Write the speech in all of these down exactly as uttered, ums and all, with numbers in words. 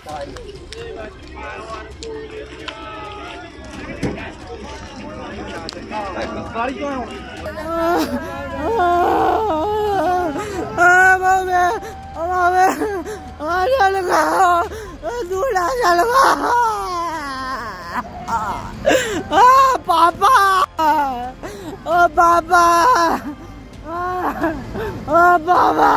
पापा ओ पापा ओ पापा।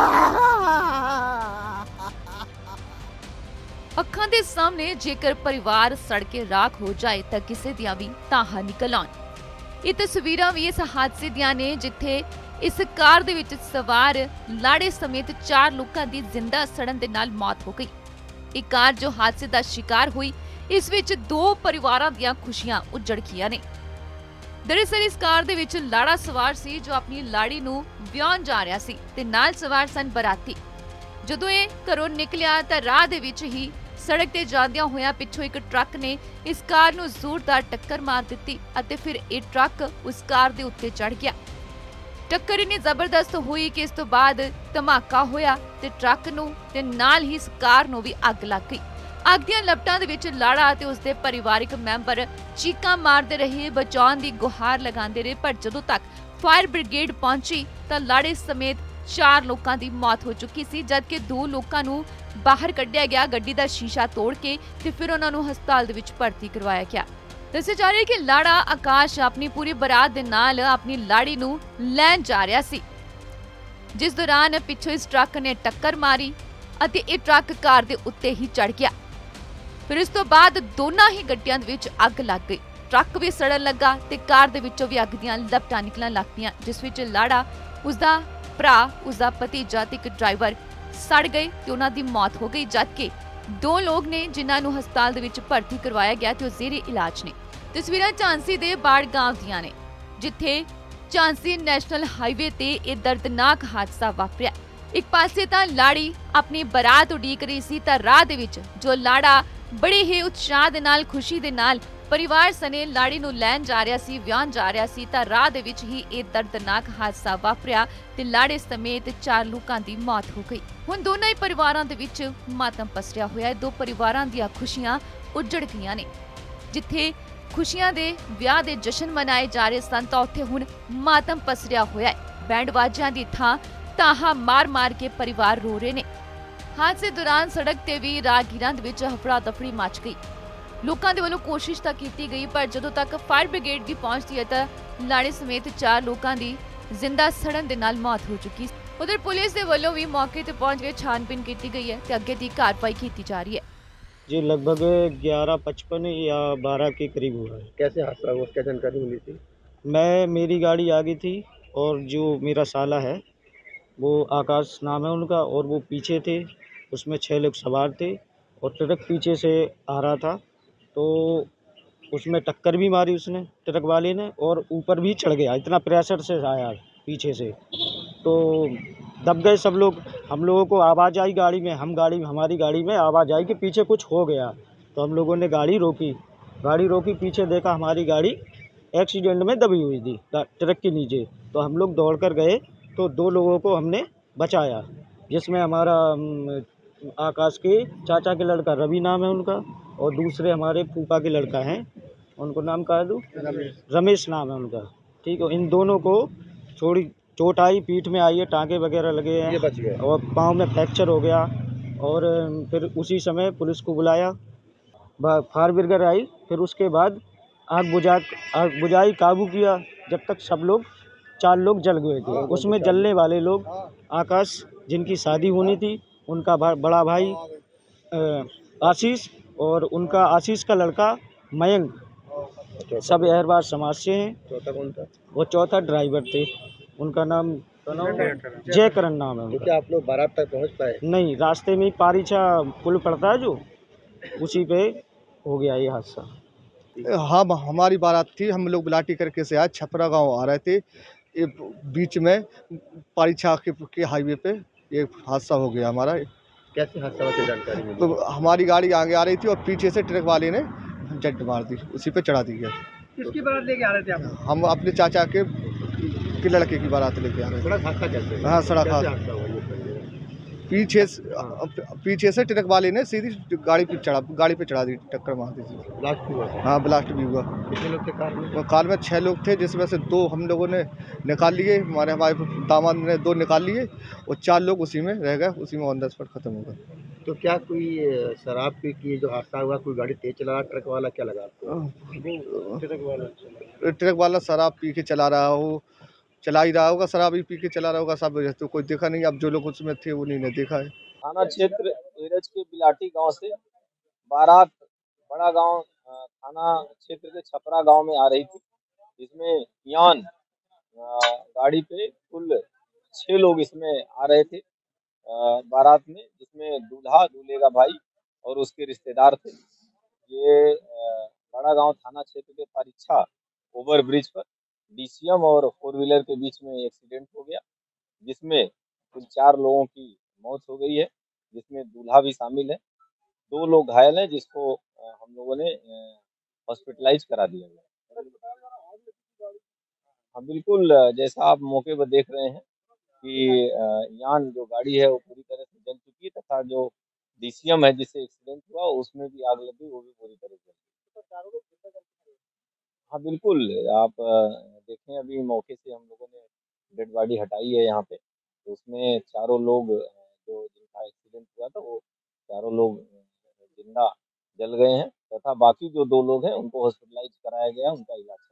ਅੱਖਾਂ ਦੇ ਸਾਹਮਣੇ ਜੇਕਰ ਪਰਿਵਾਰ ਸੜ ਕੇ ਰਾਖ ਹੋ ਜਾਏ ਤਾਂ ਕਿਸੇ ਦੀਆਂ ਵੀ ਤਾਹਾਂ ਨਿਕਲ ਆਉਣ। ਇਹ ਤਸਵੀਰਾਂ ਵੀ ਇਸ ਹਾਦਸੇ ਦੀਆਂ ਨੇ ਜਿੱਥੇ ਇਸ ਕਾਰ ਦੇ ਵਿੱਚ ਸਵਾਰ ਲਾੜੇ ਸਮੇਤ ਚਾਰ ਲੋਕਾਂ ਦੀ ਜ਼ਿੰਦਾ ਸੜਨ ਦੇ ਨਾਲ ਮੌਤ ਹੋ ਗਈ। ਇਹ ਕਾਰ ਜੋ ਹਾਦਸੇ ਦਾ ਸ਼ਿਕਾਰ ਹੋਈ, ਇਸ ਵਿੱਚ ਦੋ ਪਰਿਵਾਰਾਂ ਦੀਆਂ ਖੁਸ਼ੀਆਂ ਉਜੜ ਗਈਆਂ ਨੇ। ਦਰਅਸਲ ਇਸ ਕਾਰ ਦੇ ਵਿੱਚ ਲਾੜਾ ਸਵਾਰ ਸੀ ਜੋ ਆਪਣੀ ਲਾੜੀ ਨੂੰ ਵਿਆਹਣ ਜਾ ਰਿਹਾ ਸੀ ਤੇ ਨਾਲ ਸਵਾਰ ਸਨ ਬਰਾਤੀ। ਜਦੋਂ ਇਹ ਘਰੋਂ ਨਿਕਲਿਆ ਤਾਂ ਰਾਹ ਦੇ ਵਿੱਚ ਹੀ ਸੜਕ ਤੇ ਜਾਂਦਿਆਂ ਹੋਇਆਂ ਪਿੱਛੋਂ ਇੱਕ ਟਰੱਕ ਨੇ ਇਸ ਕਾਰ ਨੂੰ ਜ਼ੋਰਦਾਰ ਟੱਕਰ ਮਾਰ ਦਿੱਤੀ ਅਤੇ ਫਿਰ ਇਹ ਟਰੱਕ ਉਸ ਕਾਰ ਦੇ ਉੱਤੇ ਚੜ੍ਹ ਗਿਆ। ਟੱਕਰ ਇੰਨੀ ਜ਼ਬਰਦਸਤ ਹੋਈ ਕਿ ਇਸ ਤੋਂ ਬਾਅਦ ਧਮਾਕਾ ਹੋਇਆ ਤੇ ਟਰੱਕ ਨੂੰ ਤੇ ਨਾਲ ਹੀ ਇਸ ਕਾਰ ਨੂੰ ਵੀ ਅੱਗ ਲੱਗ ਗਈ। ਅੱਗ ਦੀਆਂ ਲਪਟਾਂ ਦੇ ਵਿੱਚ ਲਾੜਾ ਅਤੇ ਉਸਦੇ ਪਰਿਵਾਰਕ ਮੈਂਬਰ ਚੀਕਾਂ ਮਾਰਦੇ ਰਹੇ, ਬਚਾਉਣ ਦੀ ਗੁਹਾਰ ਲਗਾਉਂਦੇ ਰਹੇ, ਪਰ ਜਦੋਂ ਤੱਕ ਫਾਇਰ ਬ੍ਰਿਗੇਡ ਪਹੁੰਚੀ ਤਾਂ ਲਾੜੇ ਸਮੇਤ ਚਾਰ ਲੋਕਾਂ ਦੀ ਮੌਤ ਹੋ ਚੁੱਕੀ ਸੀ, ਜਦਕਿ ਦੋ ਲੋਕਾਂ ਨੂੰ ਬਾਹਰ ਕੱਢਿਆ ਗਿਆ ਗੱਡੀ ਦਾ ਸ਼ੀਸ਼ਾ ਤੋੜ ਕੇ ਤੇ ਫਿਰ ਉਹਨਾਂ ਨੂੰ ਹਸਪਤਾਲ ਦੇ ਵਿੱਚ ਭਰਤੀ ਕਰਵਾਇਆ ਗਿਆ। ਦੱਸਿਆ ਜਾ ਰਿਹਾ ਕਿ ਲਾੜਾ ਆਕਾਸ਼ ਆਪਣੀ ਪੂਰੀ ਬਰਾਤ ਦੇ ਨਾਲ ਆਪਣੀ ਲਾੜੀ ਨੂੰ ਲੈਣ ਜਾ ਰਿਹਾ ਸੀ, ਜਿਸ ਦੌਰਾਨ ਪਿੱਛੋਂ ਇਸ ਟਰੱਕ ਨੇ ਟੱਕਰ ਮਾਰੀ ਅਤੇ ਇਹ ਟਰੱਕ ਕਾਰ ਦੇ ਉੱਤੇ ਹੀ ਚੜ ਗਿਆ। ਫਿਰ ਇਸ ਤੋਂ ਬਾਅਦ ਦੋਨਾਂ ਹੀ ਗੱਡੀਆਂ ਦੇ ਵਿੱਚ ਅੱਗ ਲੱਗ ਗਈ। ਟਰੱਕ ਵੀ ਸੜਨ ਲੱਗਾ ਤੇ ਕਾਰ ਦੇ ਵਿੱਚੋਂ ਵੀ ਅੱਗ ਦੀਆਂ ਲਪਟਾਂ ਨਿਕਲਣ ਲੱਗ ਪਈਆਂ, ਜਿਸ ਵਿੱਚ ਲਾੜਾ, ਉਸਦਾ ਭਰਾ, ਉਸਦਾ ਭਤੀਜਾ ਤੇ ਇੱਕ ਡਰਾਈਵਰ ਸੜ ਗਏ ਤੇ ਉਹਨਾਂ ਦੀ ਮੌਤ ਹੋ ਗਈ, ਜਦਕਿ ਦੋ ਲੋਕ ਨੇ ਜਿਨ੍ਹਾਂ ਨੂੰ ਹਸਪਤਾਲ ਦੇ ਵਿੱਚ ਭਰਤੀ ਕਰਵਾਇਆ ਗਿਆ ਤੇ ਉਹ ਜ਼ੇਰੇ ਇਲਾਜ ਨੇ। ਤਸਵੀਰਾਂ ਝਾਂਸੀ ਦੇ ਬਾੜ ਗਾਂਵ ਦੀਆਂ ਨੇ, ਜਿੱਥੇ ਝਾਂਸੀ ਨੈਸ਼ਨਲ ਹਾਈਵੇ ਤੇ ਇਹ ਦਰਦਨਾਕ ਹਾਦਸਾ ਵਾਪਰਿਆ। ਇੱਕ ਪਾਸੇ ਤਾਂ ਲਾੜੀ ਆਪਣੀ ਬਰਾਤ ਉਡੀਕ ਰਹੀ ਸੀ ਤਾਂ ਰਾਹ ਦੇ ਵਿੱਚ ਜੋ ਲਾੜਾ ਬੜੇ ਹੀ ਉਤਸ਼ਾਹ ਦੇ ਨਾਲ, ਖੁਸ਼ੀ ਦੇ ਨਾਲ ਪਰਿਵਾਰ ਸਣੇ ਲਾੜੀ ਨੂੰ ਲੈਣ ਜਾ ਰਿਹਾ ਸੀ, ਵਿਆਹਣ ਜਾ ਰਿਹਾ ਸੀ ਤਾਂ ਰਾਹ ਦੇ ਵਿੱਚ ਹੀ ਇਹ ਦਰਦਨਾਕ ਹਾਦਸਾ ਵਾਪਰਿਆ ਤੇ ਲਾੜੇ ਸਮੇਤ ਚਾਰ ਲੋਕਾਂ ਦੀ ਮੌਤ ਹੋ ਗਈ। ਹੁਣ ਦੋਨਾਂ ਹੀ ਪਰਿਵਾਰਾਂ ਦੇ ਵਿੱਚ ਮਾਤਮ ਪਸਰਿਆ ਹੋਇਆ ਹੈ। ਦੋ ਪਰਿਵਾਰਾਂ ਦੀਆਂ ਖੁਸ਼ੀਆਂ ਉਜੜ ਗਈਆਂ ਨੇ। ਜਿੱਥੇ ਖੁਸ਼ੀਆਂ ਦੇ ਵਿਆਹ ਦੇ ਜਸ਼ਨ ਮਨਾਏ ਜਾ ਰਹੇ ਸਨ ਤਾਂ ਉੱਥੇ ਹੁਣ ਮਾਤਮ ਪਸਰਿਆ ਹੋਇਆ ਹੈ। ਬੈਂਡ ਬਾਜਿਆਂ ਦੀ ਥਾਂ ਤਾਹਾ ਮਾਰ-ਮਾਰ ਕੇ ਪਰਿਵਾਰ ਰੋ ਰਹੇ ਨੇ। ਹਾਦਸੇ ਦੌਰਾਨ ਸੜਕ ਤੇ ਵੀ ਰਾਹਗੀਰਾਂ ਦੇ ਵਿੱਚ ਹਫੜਾ ਦਫੜੀ ਮਚ ਗਈ। ਲੋਕਾਂ ਦੇ ਵੱਲੋਂ ਕੋਸ਼ਿਸ਼ ਤਾਂ ਕੀਤੀ ਗਈ, ਪਰ ਜਦੋਂ ਤੱਕ ਫਾਇਰ ਬ੍ਰਿਗੇਡ ਦੀ ਪਹੁੰਚਦੀ ਹੈ ਤਾਂ ਲਾੜੇ ਸਮੇਤ ਚਾਰ ਲੋਕਾਂ ਦੀ ਜ਼ਿੰਦਾ ਸੜਨ ਦੇ ਨਾਲ ਮੌਤ ਹੋ ਚੁੱਕੀ। ਉਧਰ ਪੁਲਿਸ ਦੇ ਵੱਲੋਂ ਵੀ ਮੌਕੇ ਤੇ ਪਹੁੰਚ ਕੇ ਛਾਨਬੀਨ ਕੀਤੀ ਗਈ ਹੈ ਤੇ ਅੱਗੇ ਦੀ ਕਾਰਵਾਈ ਕੀਤੀ जा रही है। जी लगभग ग्यारह पचपन या बारह के करीब हुआ है। कैसे हादसा हुआ, क्या जानकारी मिली थी? मैं मेरी गाड़ी आगे थी और जो मेरा साला है वो आकाश नाम है उनका, और वो पीछे थे, उसमें छः लोग सवार थे और ट्रक पीछे से आ रहा था तो उसमें टक्कर भी मारी उसने, ट्रक वाले ने, और ऊपर भी चढ़ गया। इतना प्रेशर से आया पीछे से तो दब गए सब लोग। हम लोगों को आवाज़ आई गाड़ी में, हम गाड़ी हमारी गाड़ी में आवाज़ आई कि पीछे कुछ हो गया, तो हम लोगों ने गाड़ी रोकी। गाड़ी रोकी, पीछे देखा हमारी गाड़ी एक्सीडेंट में दबी हुई थी ट्रक के नीचे, तो हम लोग दौड़ कर गए तो दो लोगों को हमने बचाया, जिसमें हमारा आकाश के चाचा के लड़का रवि नाम है उनका, और दूसरे हमारे फूफा के लड़का हैं, उनको नाम कह दूँ, रमेश नाम है उनका। ठीक है, इन दोनों को थोड़ी चोट आई, पीठ में आई है, टाँके वगैरह लगे हैं, ये बच गए, और पाँव में फ्रैक्चर हो गया। और फिर उसी समय पुलिस को बुलाया, फायर ब्रिगेड आई, फिर उसके बाद आग बुझा आग बुझाई, काबू किया, जब तक सब लोग चार लोग जल गए थे। उसमें जलने वाले लोग आकाश, जिनकी शादी होनी थी, उनका बड़ा भाई आशीष, और उनका आशीष का लड़का मयंक, सब अहरबाज समाज से हैं। चौथा कौन था? वो चौथा ड्राइवर थे, उनका नाम जय करण नाम है उनका। क्या आप लोग बारात तक पहुंच पाए? नहीं, रास्ते में पारीछा पुल पड़ता है जो, उसी पे हो गया ये हादसा। हाँ, हमारी बारात थी, हम लोग बिलाटी करके से आए, छपरा गांव आ रहे थे, ये बीच में पारीछा के, के हाईवे पे ये हादसा हो गया हमारा। कैसे हादसा हुआ, जानकारी मिली? तो हमारी गाड़ी आगे आ रही थी और पीछे से ट्रक वाले ने जट मार दी, उसी पे चढ़ा दी गया। किसकी बारात लेके आ रहे थे आप? हम अपने चाचा के, के लड़के की बारात लेके आ रहे थे। सड़क हादसा कैसे? हाँ, सड़क हादसा हुआ ये? पीछे से पीछे से ट्रक वाले ने सीधी गाड़ी पे चढ़ा गाड़ी पे चढ़ा दी, टक्कर मार दी थी। ब्लास्ट भी हुआ? हाँ, ब्लास्ट भी हुआ। कितने लोग थे कार में? वो कार में छः लोग थे, जिसमें से दो हम लोगों ने निकाल लिए, हमारे हमारे दामाद ने दो निकाल लिए और चार लोग उसी में रह गए, उसी में ऑन द स्पॉट खत्म हो गए। तो क्या कोई अ, शराब पी के जो हादसा हुआ, कोई गाड़ी तेज चला रहा, ट्रक वाला, क्या लगा आपको? ट्रक वाला ट्रक वाला शराब पी के चला रहा हो, चला ही रहा होगा, शराब ही पी के चला रहा होगा सब, तो कोई देखा नहीं। अब जो लोग उसमें थे उन्हीं ने देखा है। थाना क्षेत्र एरज के बिलाटी गांव से बारात बड़ा गांव अ, थाना क्षेत्र के छपरा गांव में आ रही थी, जिसमें यान अ, गाड़ी पे कुल छह लोग इसमें आ रहे थे अ, बारात में, जिसमें दूल्हा दूल्हे का भाई और उसके रिश्तेदार थे। ये अ, बड़ा गांव थाना क्षेत्र के परीक्षा ओवर ब्रिज पर डीसीएम और फोर व्हीलर के बीच में एक्सीडेंट हो गया, जिसमें कुल चार लोगों की मौत हो गई है, जिसमें दूल्हा भी शामिल है। दो लोग घायल हैं, जिसको अ, हम लोगों ने हॉस्पिटलाइज करा दिया गया। हाँ बिल्कुल, अ, जैसा आप मौके पर देख रहे हैं कि अ, यान जो गाड़ी है वो पूरी तरह से जल चुकी है, तथा जो डीसीएम है जिससे एक्सीडेंट हुआ उसमें भी आग लगी, वो भी पूरी तरह से जल गई। हाँ बिल्कुल, आप अ, देखें, अभी मौके से हम लोगों ने डेड बॉडी हटाई है यहाँ पे, तो उसमें चारों लोग अ, जो जिनका एक्सीडेंट हुआ था वो चारों लोग अ, जिंदा जल गए हैं, तथा बाकी जो दो लोग हैं उनको हॉस्पिटलाइज कराया गया, उनका इलाज